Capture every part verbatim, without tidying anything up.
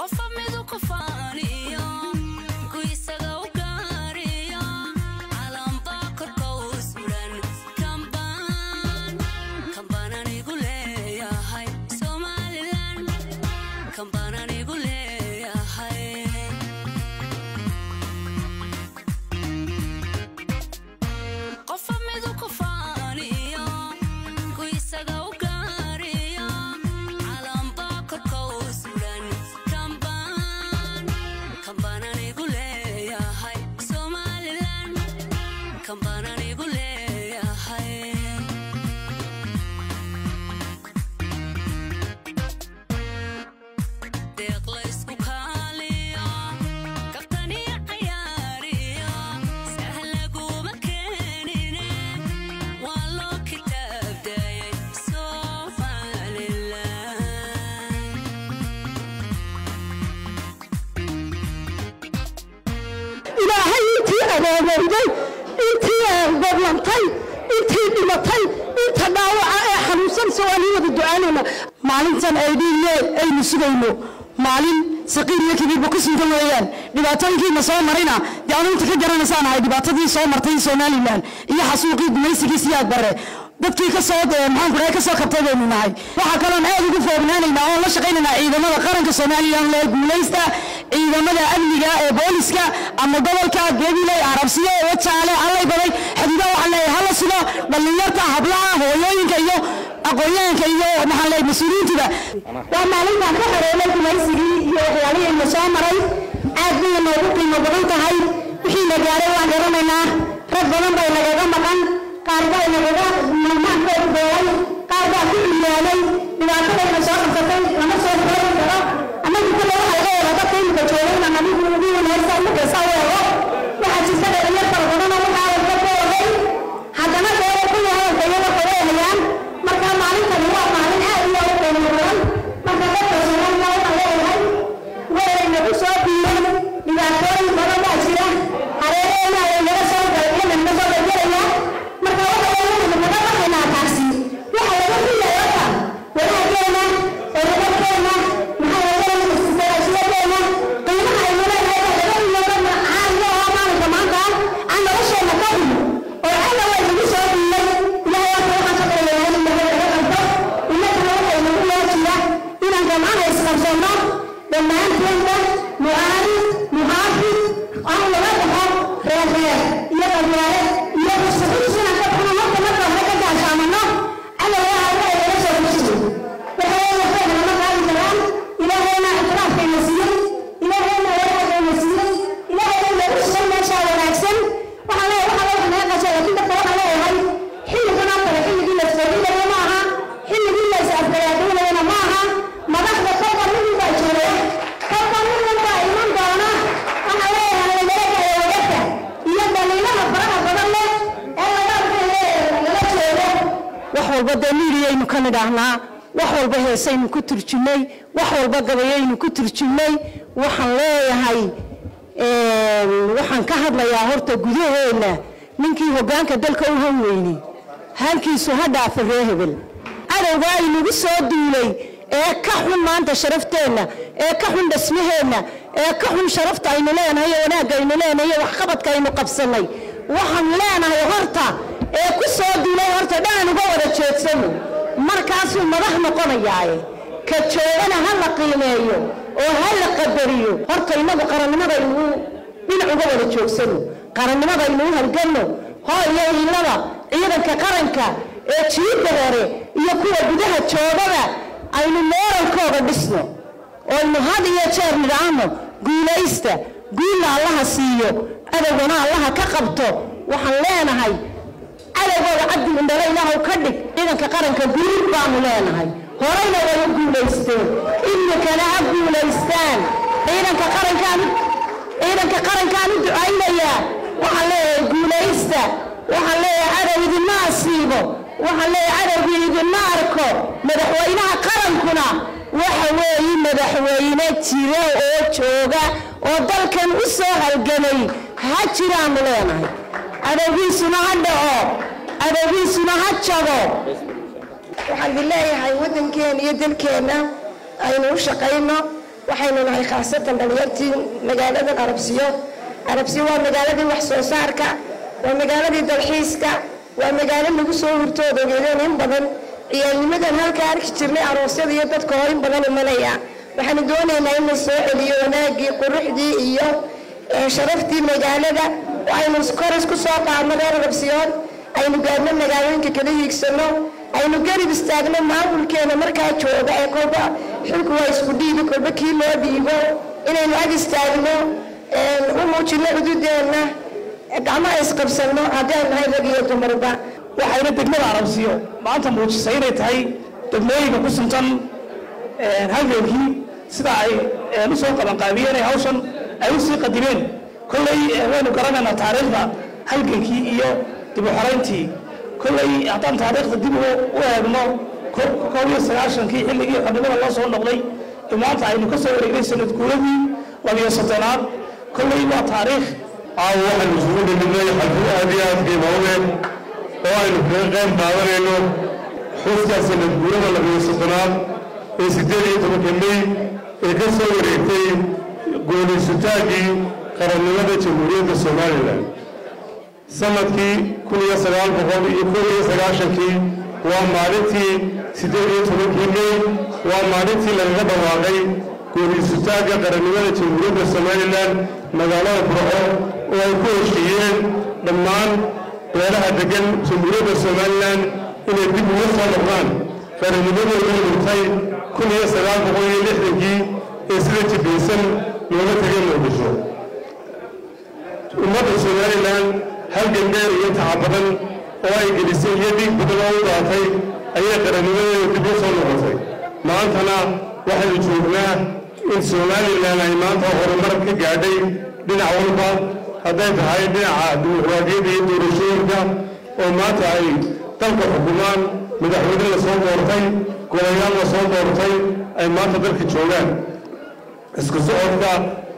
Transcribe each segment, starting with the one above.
intii badlantay intii dhimatay inta dhaawaca ee xanuunsan soomaali wada ducaanayna maalintan ay dhiilay ay nusugayno maalin saqiir iyo kibir ku sinta weeyaan dhibaatooyinkiina soo marayna yaanu inta ka garanaysaan ay dhibaatadii soo martay Soomaaliland iyo xasuuqii gumaysigii siyaad bare dadkii ka soo maxaan ku ka soo qabtay baynu nahay waxa kale oo aad ugu foornaanayna oo la shaqeynayna ciidamada qaranka Soomaaliland ee guulaysta ciidamada amniga ee booliska ama gobolka Gabiley Arabsiya oo jaale allay baday xadiida waxa la hal sida dhalinyarta hablaha hooyooyinka iyo aqoonyahanka iyo maxaa la mas'uuliyiinta waa maalinta ka xareelay gumaysigii iyo waxyaalihii la soo maray aad bay noogu qiimo badan tahay wixii la gaaray waan garanaynaa rag badan bay laga maqan qaar bay laga maalmahan ka dhaway qaar baa ku ilaalay dhibaatada soo qabtay lama soo gaari karo ama inta loo halay wada qiimo joogayna nabigu ugu wanaagsan ma kasaayo waxa jirta dhalinyar fara badan oo waxa ka qooday haddana dheer ku yahay dayada qorayaan marka maalintan waa maalin aad iyo aad u qiimo badan marka dadka Soomaaliya waxa leeyahay weeyna ku soo biiray dhibaatooyin badan baa jira hareerayna ay laga soo galay in la soo galaya marka waxa leeyahay naga baxayna taasi waxa laga filayaa waxa keena oo laga keena maxaa laga isticmaalayaa qiimaha ay leedahay laga yaabo aan loo maalinta maanta aan la soo noqon oo alla way ugu soo biiray ilaahay waxa ka shaqeeyay in laga qabto inna waxa lagu leeyahay inaan gamaana isqabsano dhammaantoodna mu'aarid muhaafid aan laga baxo reer iyo qabyaalad iyo muslimiin ka kuna marka marka ka gaashaamano alla waa ay la soo bixiyay waxa ay waxay ma qaadi karaan ilaahayna ikraamkeena siiyay ilaahayna wanaaggeena siiyay ilaahayna lagu soo meesha wanaagsan waxa la waxa la naga qashay inta waxa la yahay xilligan aan kala xilligii la soo dhigay ma aha xilligii la saafayay ma aha madaxda qofka mid baa jiray qofka mid baa iman doona waxa la yahay leeyahay wadada iyo daliilada faraha badan leh ee laga leeyahay wax walba daliiliyaynu ka nidaahnaa wax walba heesaynu ku turjumay wax walba gabayaynu ku turjumay waxaan leeyahay ee waxaan ka hadlayaa horta gudaheena ninkii hoggaanka dalka u hanweynay halkiisu ha dhaafay hebel adawga ay nagu soo duulay ee ka xun maanta sharafteena ee ka xun dhismaheena ee ka xun sharafta aynu leenahay wanaag aynu leenahay wax qabadka aynu qabsanay waxaan leenahay horta ee ku soo duulay horta dhaan uga wada jeedsano markaas uu madax noqonayaa ka joogana hal la qiimeeyo oo hal la qadariyo horta inagu qarannimada inuu dhinac uga wada joogsano qarannimada inuu halgano hooyo ilaba ciidanka qaranka ee jiida hore iyo kuwa gudaha joogada aynu mooralkooda dhisno oo aynu had iyo jeer nidhaahno guulaysta guulna allaha siiyo adaguna allaha ka qabto waxaan leenahay adagooda cabdi indhala ilaahu ka dhig ciidanka qaranka guul baanu leenahay horeyna way u guulaysteen innakana ha guulaystaan ciidanka qarankaan ciidanka qarankaan u ducaynayaa waxaan leeyahay guulaysta waxaan leeyahay adag idinma asiibo waxaan leeyahay adagii idinma arko madaxweynaha qarankuna waxa weeye madaxweyne jira oo jooga oo dalkan u soo halgamay ha jiraanu leenahay adagiisuna ha dhaco adagiisuna ha jabo waxaan leeyahay wadankeena iyo dalkeena aynu u shaqeyno waxaynu nahay khaasatan dhalinyartii magaalada Arabsiyo Arabsiyo waa magaaladii wax soo saarka waa magaaladii dalxiiska waa magaalo lagu soo hurtoodo geedeen in badan ciyaalnimadan halka arki jirnay aroosyada iyo dadka oo in badan imanaya waxaan doonaynaa in la soo celiyo wanaagii quruxdii iyo sharaftii magaalada aynu koras ku soo qaadno reer Arabsiyo aynu gaadhno magaalooyinka kala hiigsano aynu garib istaagno maamulkeena markaa jooga ee kolba xilku waa isku dhiibi kolba kii loo dhiibo inaynu ag istaagno u muujino xuduudeena gacmaha isqabsano haddii aan nahay rag iyo dumarba waxayna degmada Arabsiyo maanta muujisay inay tahay degmooyinka ku suntan halgeelkii sida ay u soo qabanqaabiyeen hawshan ay u sii qadimeen kolley waynu garanaynaa taariikhda halgeelkii iyo dib u xoreyntii kolley haddaan taariikhda dib u eegno koob iyo sagaashankii xilligii xornimada loo soo noqday maanta aynu ka soo wareegnay sanad guuradii labiyo soddonaad kolley waa taariikh caawa waxaynu isugu dhiminay xaflad aad iyo aad qiimo u leh oo aynu kaga qayb qaadanayno xuska sanad guurada labiyo soddonaad ee siddeed iyo tobanka May ee ka soo wareegtay go'aansataankii qarannimada Jamhuuriyadda Soomaaliland sanadkii kun iyo sagaal boqol iyo koob iyo sagaashankii waa maalintii siddeed iyo tobankii May waa maalintii laga dhawaaqay go'aansataanka qarannimada Jamhuuriyadda Soomaaliland magaalada Burco oo ay ku heshiiyeen dhammaan beelaha degan Jamhuuriyadda Soomaaliland inay dib uga soo noqdaan qarannimadoodii dhintay kun iyo sagaal boqol iyo lixdankii ee sida jibeysan looga tegay Muqdisho ummadda Soomaaliland halgan dheer iyo tacab badan oo ay gelisay iyo dhiig badan oo u daatay ayay qarannimadeeda dib u soo noqotay maantana waxaynu joognaa in Soomaaliland ay maanta horumar ka gaadhay dhinac walba hadday tahay dhinaca dimuqraadiyadda iyo doorashooyinka oo maanta ay dalka xukumaan madaxweyne la soo doortay golayaal la soo doortay ay maanta dalka joogaan isku socodka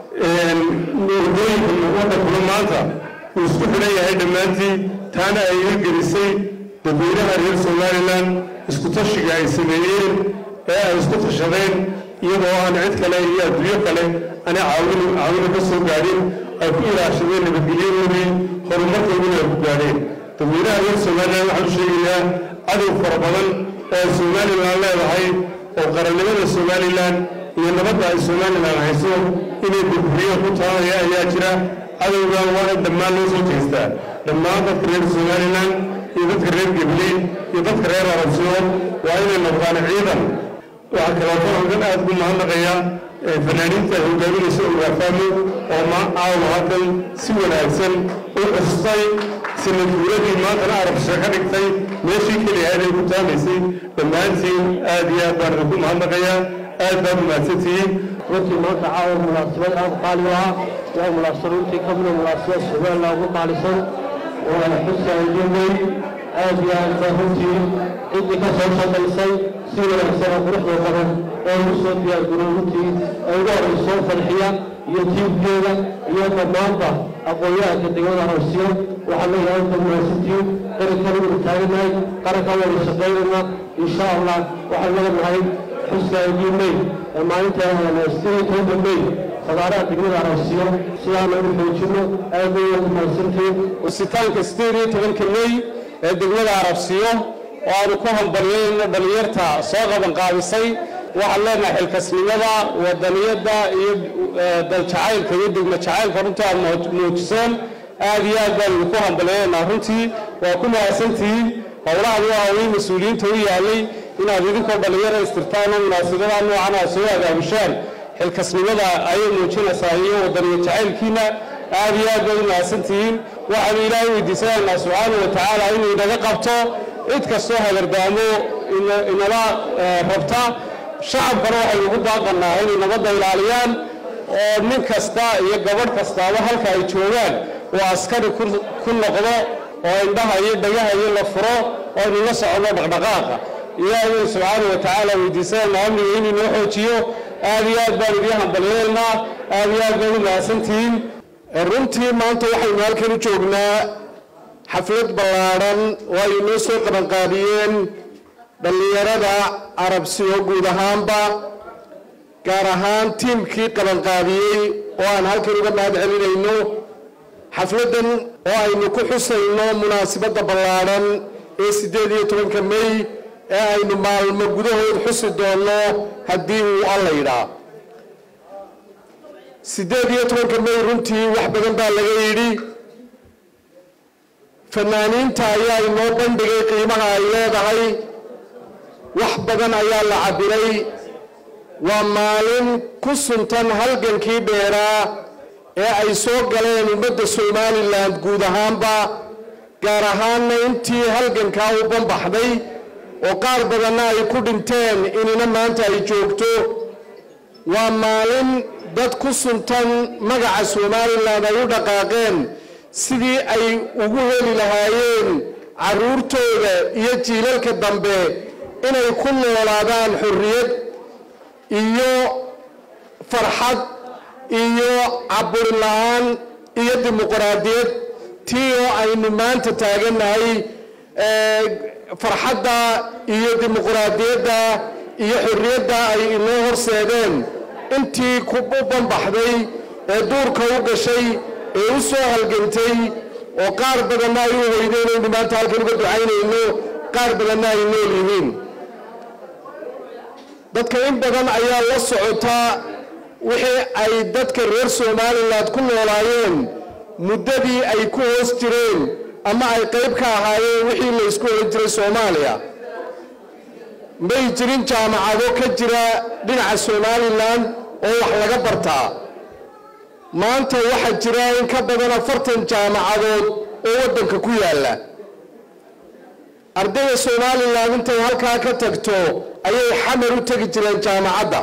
wadooyinka waddankuna maanta uu isku xidhan yahay dhammaantii taana ay hirgelisay dadweynaha reer Somaliland isku tashiga ay sameeyeen ee ay isku tashadeen iyadoo aan cid kale iyo adduunyo kale ana caawin caawin ka soo gaadhin ay ku ilaashadeen nabadgelyoodii horumarkoodii ay ku gaadheen dadweynaha reer Somaliland waxaan sheegayaa cadow fara badan oo Somaliland leedahay oo qarannimada Somaliland iyo nabadda ay Somaliland hayso inay burburiyo ku tahay ayaa jira cadowga waa dhammaan loo soo jeestaa dhammaan dadka reer Somaliland iyo dadka reer Gabley iyo dadka reer Arabsiyo waa inay noqdaan ciidan waxa kale oo aan aad u mahadnaqayaa fanaaniinta hogaaminaysa oo fahmo oo ma caawa halkan si wanaagsan u xustay sanad guuradii maanta Arabsiyo ka dhigtay meeshii kaliya ay ku taamaysay dhammaantiin aad iyo aad baan ugu mahadnaqayaa aad baan u mahadsantihiin runtii maanta caawa munaasabad aad qaali ah waa munaasabadii ka mid ah munaasabad Soomaaliland ugu qaalisan oo ay xusaayeen aad iyo aad baan runtii cidii ka soo shaqaysay si wanaagsan oo quruxda badan oo u soo diyaar garoobay ay ugu horeyso farxiya iyo tiibkeeda iyo dhammaanba aqoonyahanka degmada Arabsiyo waxaa leeyahay munaasabadii qaranka lagu taaganahay qaranka wada shaqeynayna insha Allah waxaan leeyahay xusaayeen May maalinta siddeed iyo tobanka May fagaaraha degmada Arabsiyo sidaan ugu xoojino aad iyo aad mahadsantiin wasitaanka siddeed iyo tobanka May ee degmada Arabsiyo oo aanu ku hambalyeeyno dhalinyarta soo qaban qaabisay waxaan leenahay xilkasnimada wadaniyadda iyo daljacaylka iyo degmo jacaylka runtii aad muujiseen aad iyo aad baan ku hambalyeeynaa runtii waa ku mahadsantihiin howlahan waa howlihii mas-uuliyiinta u yaalay inaad idinkoo dhalinyaro istirtaan oo munaasabadaha noocan ah soo agaabishaan xilkasnimada ayay muujinaysaa iyo wadaniyo jacaylkiina aad iyo aad baad u mahadsantihiin waxaanu ilaahay weydiisanaynaa subxaanahu wa tacaala inuu inaga qabto cid kastoo hagardaamo inala rabta shacabkana waxaynu ugu daaqannaa inay nabadda ilaaliyaan oo nin kasta iyo gabadh kastaaba halka ay joogaan oo askari ku noqdo oo indhaha iyo dhagaha iyo la furo oo aynu la soconno dhaqdhaqaaqa ilaahay subxaanahu wa tacaala weydiisanaynaa amniga inuu noo xoojiyo aad iyo aad baan idiin hambalyeelnaa aad iyo aad baad u mahadsantihiin runtii maanta waxaynu halkan u joognaa xaflad ballaaran oo ay noo soo qabanqaabiyeen dhallinyarada Arabsiyo guud ahaanba gaar ahaan tiimkii qabanqaabiyey oo aan halkan uga mahad celinayno xafladdan oo aynu ku xusayno munaasabadda ballaadhan ee siddeed iyo tobanka May ee aynu maalmo gudahood xusi doonno haddii uu alla yidhaa siddeed iyo tobanka May runtii wax badan baa laga yidhi fanaaniinta ayaa inoo bandhigay qiimaha ay leedahay wax badan ayaa la cabiray waa maalin ku suntan halgankii dheeraa ee ay soo galeen ummadda Somaliland guud ahaanba gaar ahaanna intii halgankaa u banbaxday oo qaar badanna ay ku dhinteen inina maanta ay joogto waa maalin dad ku suntan magaca Somaliland ay u dhaqaaqeen sidii ay ugu heli lahaayeen caruurtooda iyo jiilalka dambe inay ku noolaadaan xorriyad iyo farxad iyo caburin la'aan iyo dimuqraadiyad tii oo aynu maanta taagannahay farxadda iyo dimuqraadiyadda iyo xorriyadda ay inoo horseedeen intii ku banbaxday ee duurka u gashay ee u soo halgantay oo qaar badanna ay u hoydeen inaynu maanta halkan uga ducaynayno qaar badanna ay nool yihiin dadka in badan ayaa la socota wixii ay dadka reer Somaliland ku noolaayeen muddadii ay ku hoos jireen ama ay qayb ka ahaayeen wixii la isku oran jiray Soomaaliya may jirin jaamacado ka jira dhinaca Somaliland oo wax laga bartaa maanta waxa jira in ka badan afartan jaamacadood oo waddanka ku yaala ardayda Somaliland intay halkaa ka tagto ayay xamar u tagi jireen jaamacadda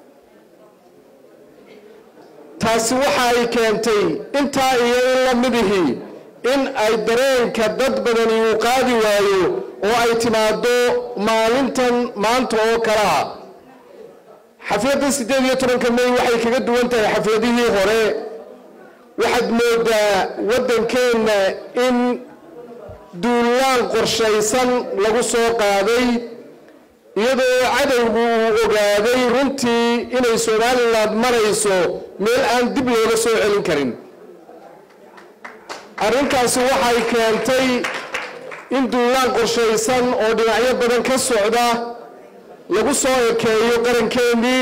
taasi waxa ay keentay intaa iyo in la midihii in ay dareenka dad badan uu qaadi waayo oo ay timaado maalintan maanta oo kala xafladda siddeed iyo tobanka May waxay kaga duwan tahay xafladihii hore waxaad moodaa waddankeena in duulaan qorshaysan lagu soo qaaday iyadoo cadowgu uu ogaaday runtii inay Somaliland marayso meel aan dib looga soo celin karin arrintaasi waxay keentay in duulaan qorshaysan oo dhinacyo badan ka socda lagu soo ekeeyo qarankeenii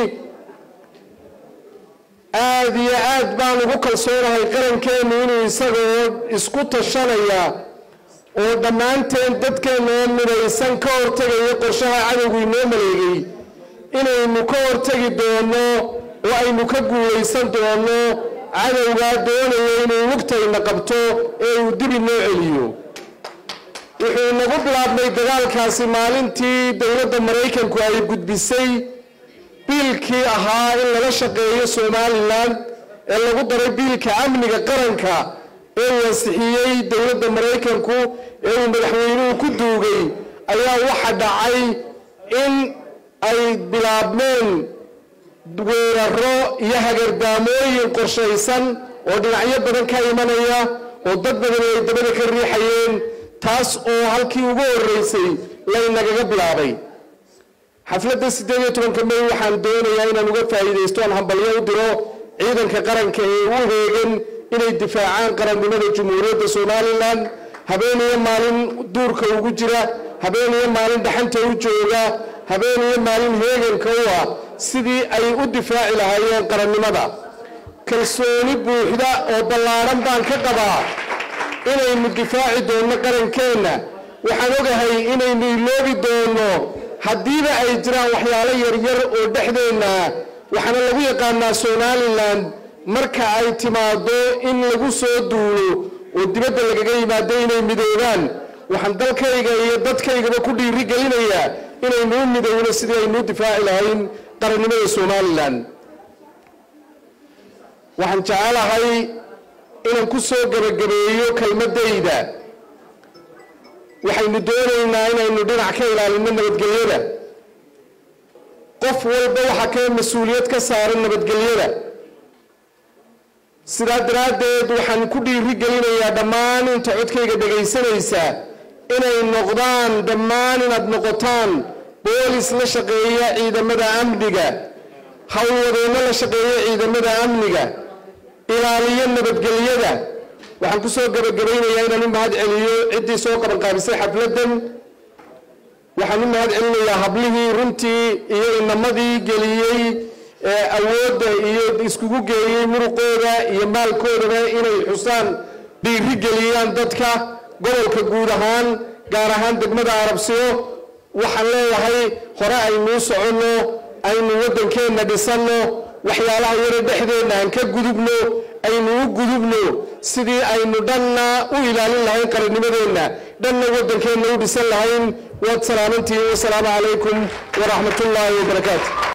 aad iyo aad baan ugu kalsoonahay qarankeenu inuu isagoo isku tashanaya oo dhammaanteen dadkeena oo midaysan ka hortagaya qorshaha cadowgu inoo maleegay inaynu ka hortagi doono oo aynu ka guulaysan doono cadowgaa doonaya inuu lugtayna qabto ee uu dib inoo celiyo wuxuu nagu bilaabmay dagaalkaasi maalintii dowladda Maraykanku ay gudbisay biilkii ahaa in laga shaqeeyo Somaliland ee lagu daray biilka amniga qaranka ee wasixiyay dowladda Maraykanku ee uu madaxweynuhu ku duugay ayaa waxa dhacay in ay bilaabmeen weeraro iyo hagardaamooyin qorshaysan oo dhinacyo badan ka imanaya oo dad badan ay dabada ka riixayeen taas oo halkii ugu horeysay laynagaga bilaabay xafladda siddeed iyo tobanka May waxaan doonayaa inaan uga faa'iideysto aan hambalyo u diro ciidanka qaranka ee u heegan inay difaacaan qarannimada Jamhuuriyadda Somaliland habeen iyo maalin duurka ugu jira habeen iyo maalin dhaxanta u jooga habeen iyo maalin heeganka u ah sidii ay u difaaci lahaayeen qarannimada kalsooni buuxda oo ballaaran baan ka qabaa inaynu difaaci doono qarankeena waxaan ogahay inaynu iloobi doono haddiiba ay jiraan waxyaalo yaryar oo dhexdeena waxaana lagu yaqaanaa Somaliland marka ay timaado in lagu soo duulo oo dibadda lagaga yimaado inay midoobaan waxaan dalkayga iyo dadkaygaba ku dhiiri gelinayaa inaynu u midowno sidii aynu difaaci lahayn qarannimada Somaliland waxaan jecelahay inaan ku soo gabagabeeyo kelmadayda waxaynu doonaynaa inaynu dhinac ka ilaalino nabadgelyada qof walba waxa ka mas'uuliyad ka saaran nabadgelyada sidaa daraaddeed waxaan ku dhiiri gelinayaa dhammaan inta codkayga dhagaysanaysa inay noqdaan dhammaan inaad noqotaan boolis la shaqeeya ciidamada amniga howlwadeenno la shaqeeya ciidamada amniga ilaaliyo nabadgelyada waxaan ku soo gabagabaynayaa inaan u mahad celiyo ciddii soo qabanqaabisay xafladdan waxaan u mahad celinayaa hablihii runtii iyo inamadii geliyey awoodda iyo iskugu geeyey muruqooda iyo maalkoodaba inay xusaan dhiiri geliyaan dadka gobolka guud ahaan gaar ahaan degmada Arabsiyo waxaan leeyahay hore aynuu soconno aynu waddankeenna dhisanno waxyaalaha yare dhexdeena aan ka gudubno aynu u gudubno sidii aynu dhanna u ilaalin lahayn qarannimadeenna dhanna waddankeenna u dhisan lahayn waad salaamantihiin wasalaamu calaykum waraxmatullaahi wabarakaatu